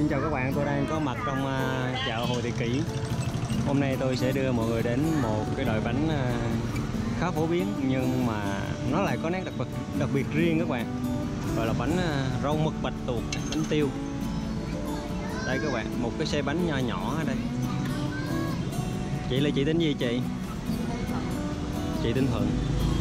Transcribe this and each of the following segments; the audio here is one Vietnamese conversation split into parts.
Xin chào các bạn, tôi đang có mặt trong chợ Hồ Thị Kỷ. Hôm nay tôi sẽ đưa mọi người đến một cái loại bánh khá phổ biến nhưng mà nó lại có nét đặc biệt riêng các bạn. Gọi là bánh rau mực bạch tuộc, bánh tiêu. Đây các bạn, một cái xe bánh nho nhỏ ở đây. Chị là chị tên gì chị? Chị tên Thuận.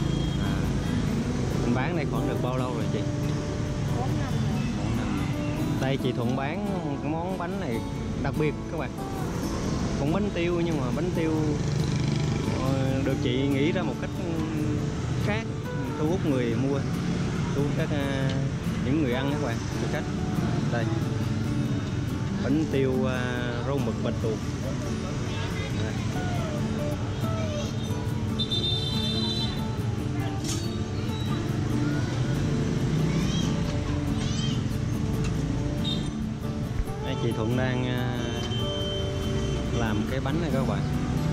Mình bán đây khoảng được bao lâu rồi chị? 4 năm rồi. 4 năm. Đây chị Thuận bán cái món bánh này đặc biệt các bạn. Cũng bánh tiêu nhưng mà bánh tiêu được chị nghĩ ra một cách khác, thu hút người mua, thu hút những người ăn các bạn, thực khách. Đây, bánh tiêu rau mực bạch tuộc. Đây. Đây, chị Thuận đang làm cái bánh này các bạn.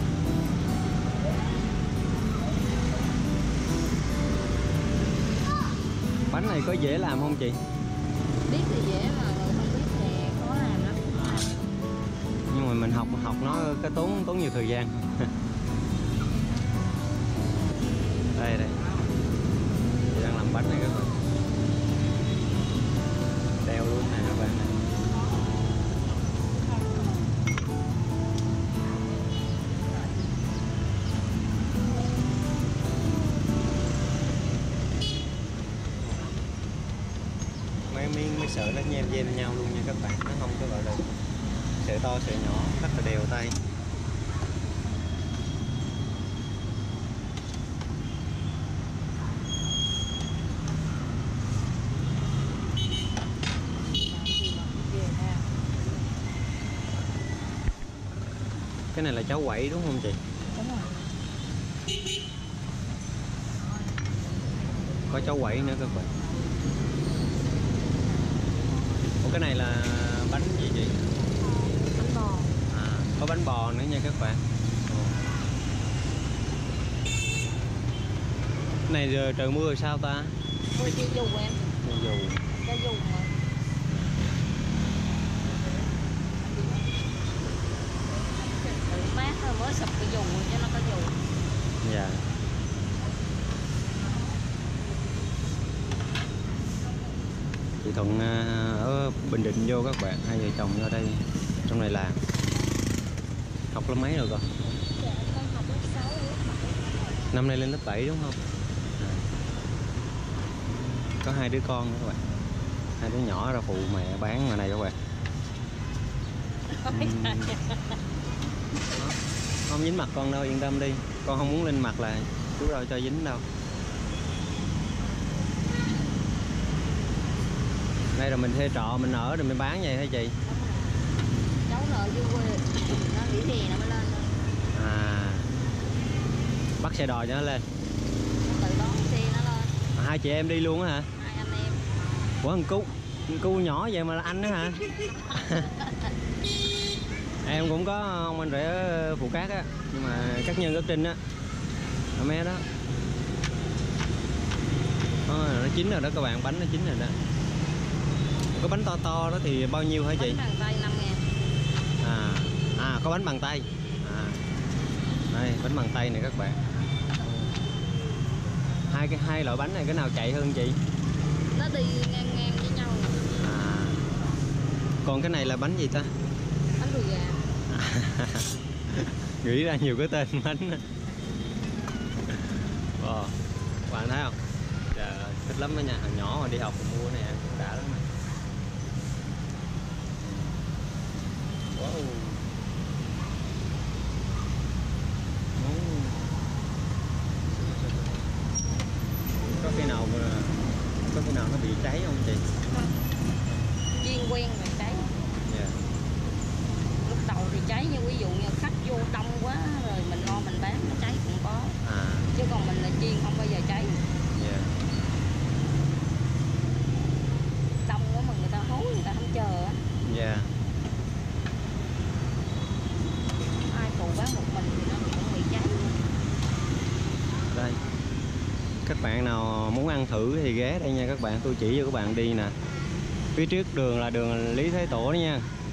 Bánh này có dễ làm không chị? Biết thì dễ mà người không biết thì khó làm lắm. Nhưng mà mình học nó cái tốn nhiều thời gian. Đây chị đang làm bánh này các bạn. Đeo luôn nè các bạn. Mấy sợi nó nhem nhem nhau luôn nha các bạn, nó không có gọi là sợi to sợi nhỏ, rất là đều tay. Cái này là cháo quẩy đúng không chị? Đúng rồi. Có cháo quẩy nữa các bạn. Ủa, cái này là bánh gì chị? Bánh bò. Có bánh bò nữa nha các bạn. Cái này giờ trời mưa rồi sao ta? Mưa chi dù em. Dù. Cho dù mà. Mát thôi, mới sụp cái dù cho nó có dù. Dạ. Chị Thuận ở Bình Định vô các bạn, hai vợ chồng vô đây trong này làm. Học lớp mấy rồi con? Dạ, con học lớp 6. Năm nay lên lớp 7 đúng không? Có 2 đứa con nữa các bạn. 2 đứa nhỏ ra phụ mẹ bán ngoài này các bạn. Không dính mặt con đâu, yên tâm đi. Con không muốn lên mặt là chú đâu cho dính đâu. Đây là mình thuê trọ, mình ở rồi mình bán vậy hả chị? Cháu nợ dưới quê, nó nghỉ hè nó mới lên thôi. Bắt xe đò cho nó lên. Nó tự đón xe nó lên. Hai chị em đi luôn á hả? 2 anh em. Ủa thằng cu nhỏ vậy mà là anh đó hả? Em cũng có ông anh rể ở Phù Cát á, nhưng mà Cát Nhân Cát Trinh á, ở mé đó. Nó chín rồi đó các bạn, bánh nó chín rồi đó. Có bánh to đó thì bao nhiêu hả chị? Bánh bằng tay 5.000. Có bánh bằng tay. Đây bánh bằng tay này các bạn. Hai loại bánh này cái nào chạy hơn chị? Nó đi ngang với nhau. Còn cái này là bánh gì ta? Bánh đùi gà. Nghĩ ra nhiều cái tên bánh. Bạn thấy không? Trời ơi, thích lắm đó nha, thằng nhỏ mà đi học mà mua này ăn cũng đã lắm nè. Wow. Có khi nào nó bị cháy không chị? Chiên quen rồi cháy. Yeah. Lúc đầu thì cháy, nhưng ví dụ như khách vô đông quá rồi mình lo mình bán nó cháy cũng có. Chứ còn mình là chiên không bao giờ cháy. Yeah. Đông quá mà người ta hối, người ta không chờ á. Yeah. Ai phụ bán một mình thì nó cũng bị cháy. Đây, các bạn nào muốn ăn thử thì ghé đây nha các bạn, tôi chỉ cho các bạn đi nè. Phía trước đường là đường Lý Thái Tổ đó nha.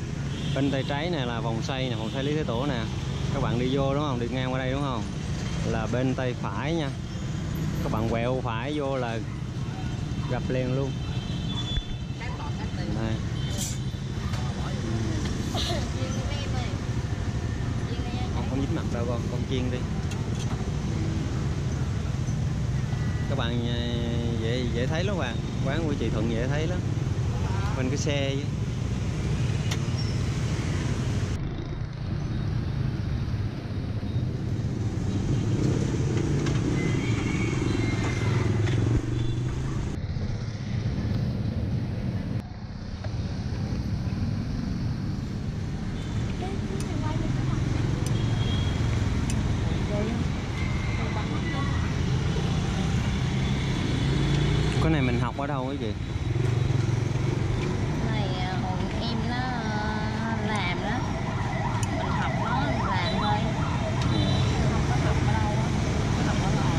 Bên tay trái này là vòng xoay nè, vòng xoay Lý Thái Tổ nè. Các bạn đi vô đúng không? Đi ngang qua đây đúng không? Là bên tay phải nha. Các bạn quẹo phải vô là gặp liền luôn. Đây. Không dính mặt đâu con chiên đi. Các bạn dễ thấy lắm bạn. Quán của chị Thuận dễ thấy lắm. Bên cái xe với. Cái này mình học ở đâu ấy chị? Này hồi em nó làm đó, mình học nó làm thôi, không có học ở đâu á, học ở ngoài.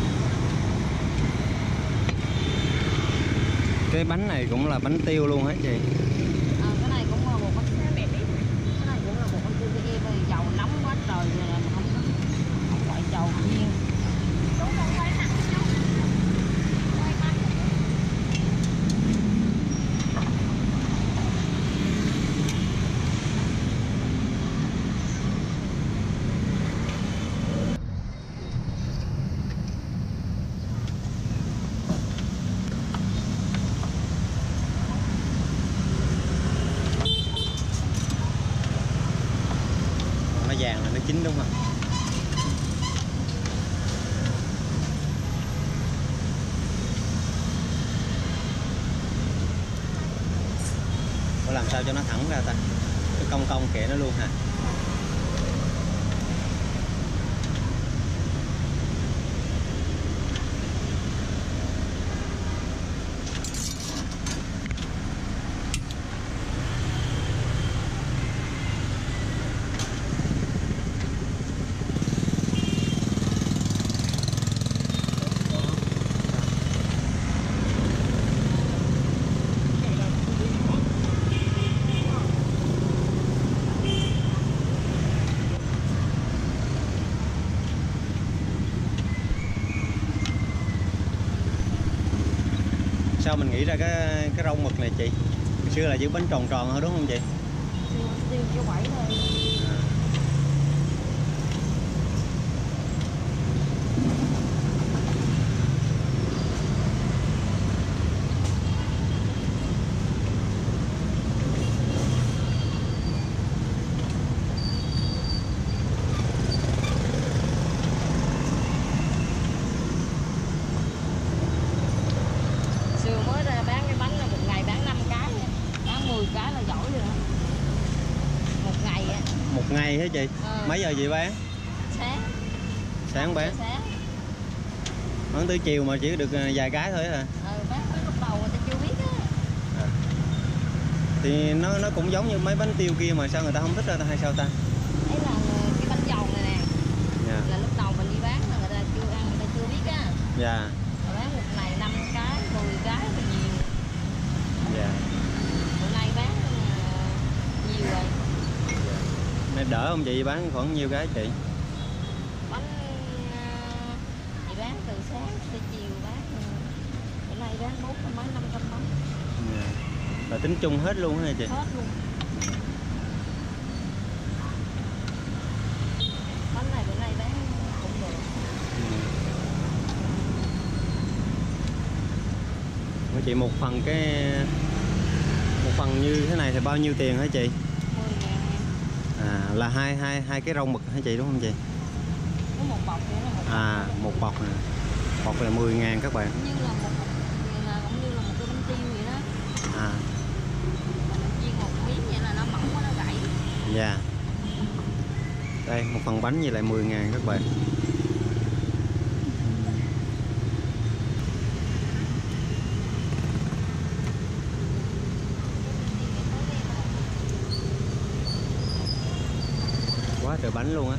Cái bánh này cũng là bánh tiêu luôn hả chị? Cái này cũng là một bánh cái này cũng là một bánh tiêu kia, vì dầu nóng quá trời rồi không phải dầu chiên. Nó vàng là nó chín đúng không? Có làm sao cho nó thẳng ra ta? Cái cong cong kệ nó luôn hả? Sao mình nghĩ ra cái rau mực này chị? Hồi xưa là giữ bánh tròn tròn thôi đúng không chị? Tiêu cho quẩy thôi. Xưa mới ra bán cái bánh là một ngày bán 5 cái, bán 10 cái là giỏi rồi đó. Một ngày á. Một ngày hả chị? Mấy giờ chị bán? Sáng. Sáng bán. Sáng. Bán tới chiều mà chỉ được vài cái thôi hả? Bán lúc đầu người ta chưa biết á. Thì nó cũng giống như mấy bánh tiêu kia mà sao người ta không thích ra hay sao ta? Đấy là cái bánh giòn này nè. Dạ. Là lúc đầu mình đi bán là người ta chưa ăn, người ta chưa biết á. Dạ. Rồi bán một ngày 5 cái, 10 cái là nhiều. Dạ. Bữa nay bán nhiều rồi. Này đỡ không chị, bán khoảng nhiêu cái chị? Bánh chị bán từ sáng tới chiều bán. Bữa nay bán 400 mấy 500 mấy. Dạ. Là tính chung hết luôn hả chị? Hết luôn. Bánh này bữa nay bán cũng được. Chị một phần như thế này thì bao nhiêu tiền hả chị? 10.000. Là hai cái rau mực hả chị đúng không chị? Có một bọc nữa là một bọc. Một bọc nè. Bọc là 10.000 các bạn. Cũng như là cũng như là một cái bánh chiên vậy đó. Mình chiên một miếng vậy là nó mỏng quá, nó gãy. Dạ. Đây một phần bánh như lại 10.000 các bạn. Quá trời bánh luôn á.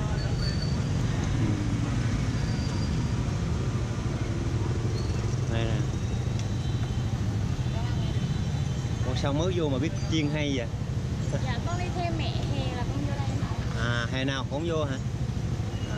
Đây nè. Ủa sao mới vô mà biết chiên hay vậy? Dạ con đi theo mẹ, hè là con vô đây mà. À, hè nào cũng vô hả? À.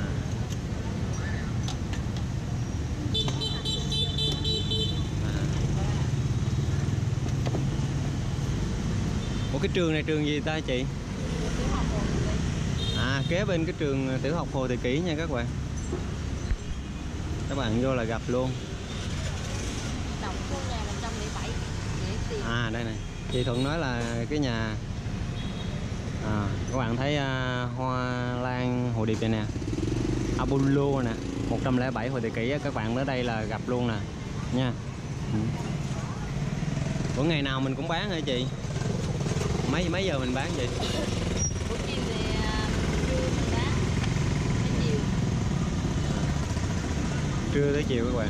Ủa cái trường này trường gì ta chị? Tiểu học Hồ Thị Kỷ. À, kế bên cái trường tiểu học Hồ Thị Kỷ nha các bạn. Các bạn vô là gặp luôn. Tổng số nhà 107 dễ tìm. À đây này, chị Thuận nói là cái nhà. À, các bạn thấy hoa lan hồ điệp này nè, Apollo nè, 107 Hồ Thị Kỷ, các bạn tới đây là gặp luôn nè nha. Bữa ngày nào mình cũng bán hả chị? Mấy giờ mình bán vậy? Buổi chiều thì trưa mình bán, đến chiều. Trưa tới chiều các bạn.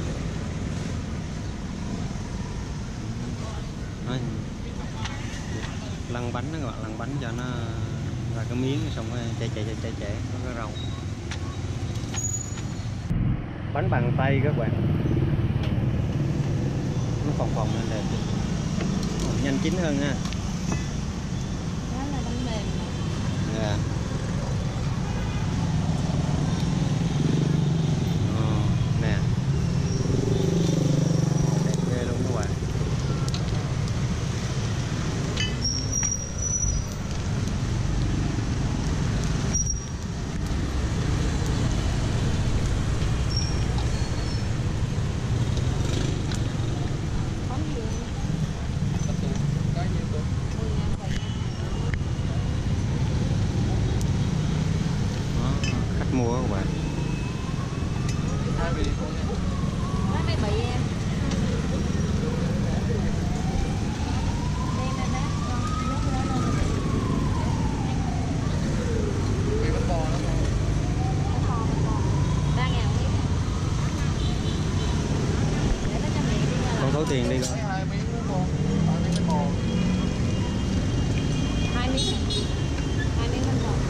Đó. Lăn bánh đó các bạn, lăn bánh cho nó ra cái miếng xong rồi chạy có cái rau. Bánh bằng tay các bạn. Nó phồng lên đẹp. Nhanh chín hơn ha. Đó là bánh mềm mà. Yeah. Nè. Đẹp ghê luôn các bạn. Mua các bạn. Lấy cái bị em. Đem lên bác con, nhốt cái đó lên. Cái bánh bò đó. Bánh bò. 3.000 miếng. Để nó cho mẹ đi ra. Con thối tiền đi con. 2 miếng bánh bò. 2 miếng bánh bò. 2 miếng. 2 miếng bánh bò.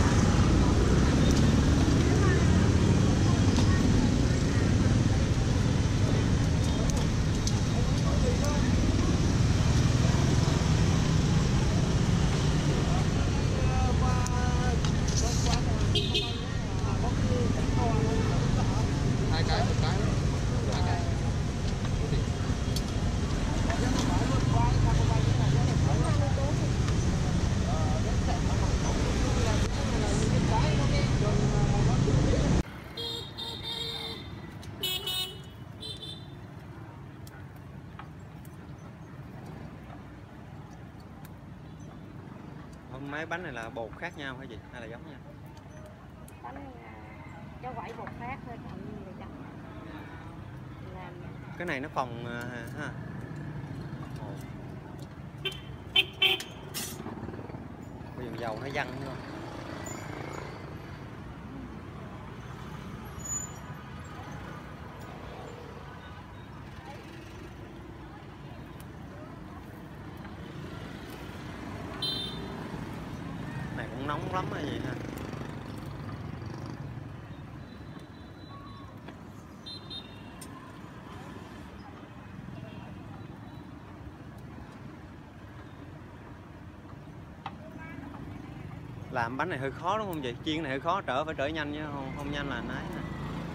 Hai cái một cái. Hai cái. Mấy bánh này là bột khác nhau hả chị hay là giống nhau? Bánh cho quẩy bột phát thôi, còn như là giống làm. Cái này nó phồng ha. Bây giờ dầu nó văng luôn. Này cũng nóng lắm hay gì ha. Làm bánh này hơi khó đúng không chị? Chiên này hơi khó, phải trở nhanh chứ không nhanh là nái nè.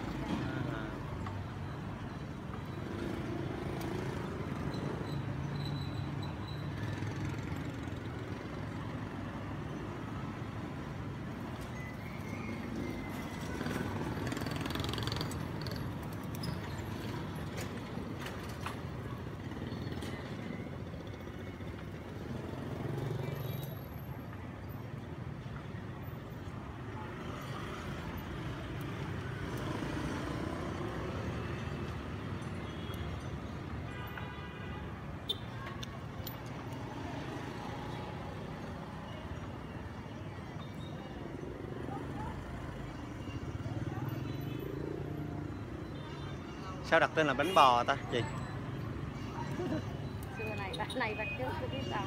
Sao đặt tên là bánh bò ta chị? Xưa này bắt trước tôi biết đâu.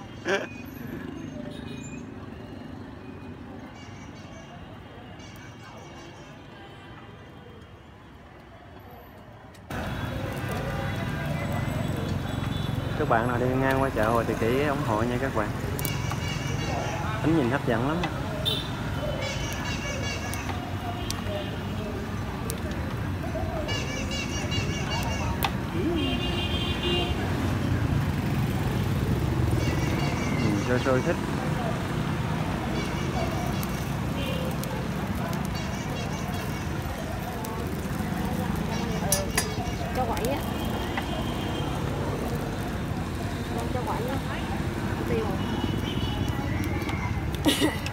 Các bạn nào đi ngang qua chợ Hồ Thị Kỷ ủng hộ nha các bạn. Ánh nhìn hấp dẫn lắm. Sôi sôi thích. Cho quậy á. Cho quậy á. Tiêu.